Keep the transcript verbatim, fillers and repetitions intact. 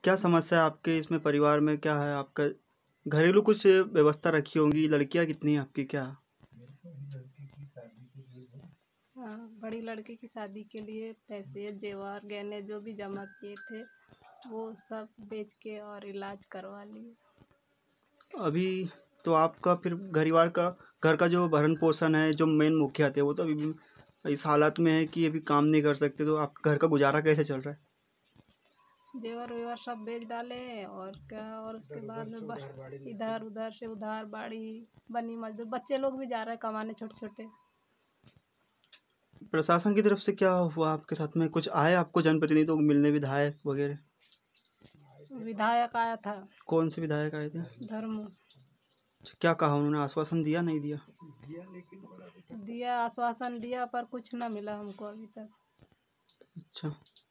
क्या समस्या है आपके इसमें परिवार में? क्या है आपका घरेलू कुछ व्यवस्था रखी होंगी? लड़कियां कितनी हैं आपकी? क्या? हाँ, बड़ी लड़की की शादी के लिए पैसे जेवर गहने जो भी जमा किए थे वो सब बेच के और इलाज करवा लिए। अभी तो आपका फिर परिवार का घर का जो भरण पोषण है, जो मेन मुखिया थे, वो तो अभी भी इस हालत में है कि अभी काम नहीं कर सकते, तो आपका घर का गुजारा कैसे चल रहा है? जेवर वेवर सब बेच डाले और क्या, और उसके बाद में ब- इधर उधर से उधार बाड़ी बनी मजदूर बच्चे लोग भी जा रहे हैं कमाने छोटे छोटे। प्रशासन की तरफ से क्या हुआ आपके साथ में? कुछ आए आपको जनप्रतिनिधियों को मिलने, विधायक वगैरह? विधायक आया था। कौन से विधायक आए थे? धर्म अच्छा, क्या कहा उन्होंने? आश्वासन दिया, नहीं दिया? दिया, आश्वासन दिया पर कुछ न मिला हमको अभी तक। अच्छा।